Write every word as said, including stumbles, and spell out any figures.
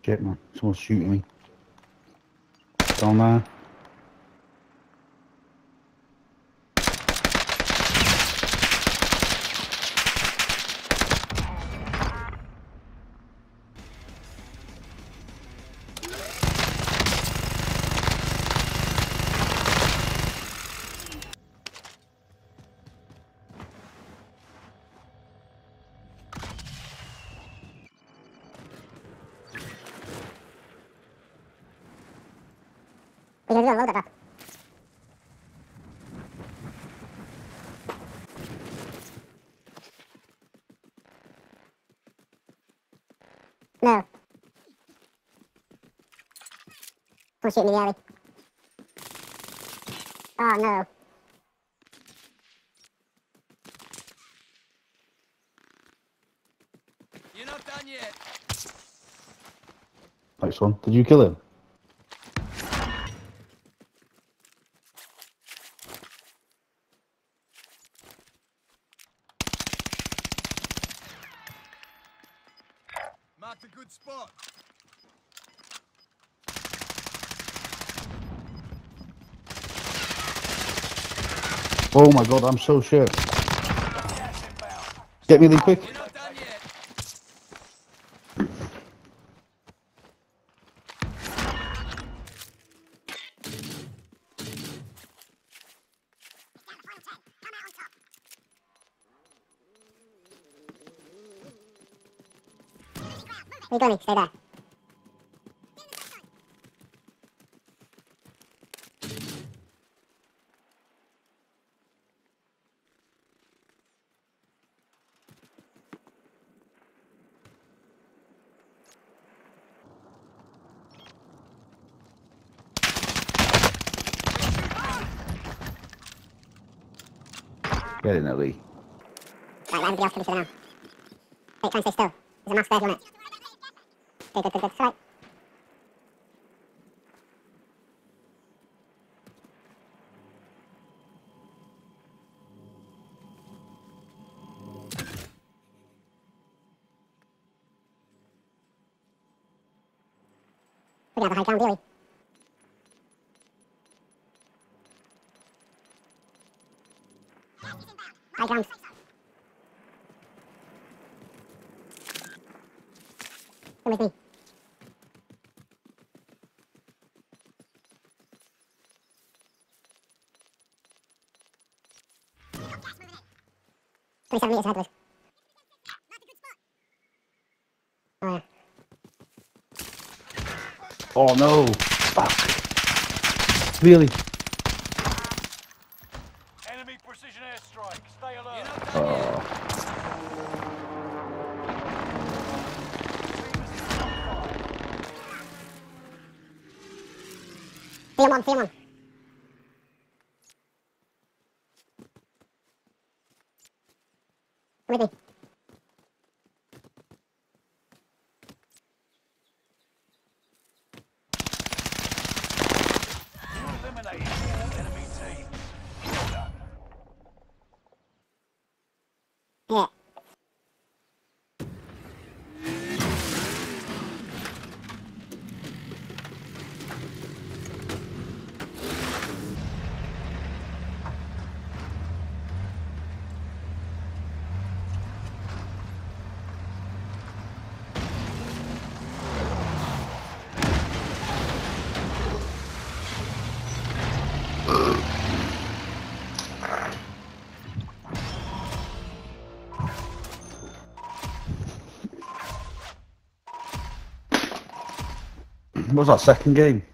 Shit, man. Someone's shooting me. Down there. We can reload it up. No. Don't shoot me in the alley. Oh no. You're not done yet. Nice one. Did you kill him? Marked a good spot. Oh my god, I'm so shit. Get me the quick. You're not done yet. Where you going? Stay there. Get in there, Lee. Right, let everybody else finish it now. Wait, try and stay still. There's a mask there, on it. Good, good, good, good. It's right. We got the high ground, really. High ground. Come with me. twenty-seven meters ahead of us. Oh yeah. Oh no! Fuck. Really? Enemy precision airstrike. Stay alert. You're not done Oh. See him on, see him on. Come with me. You eliminated all enemy team. Well done. Yeah. What was that second game?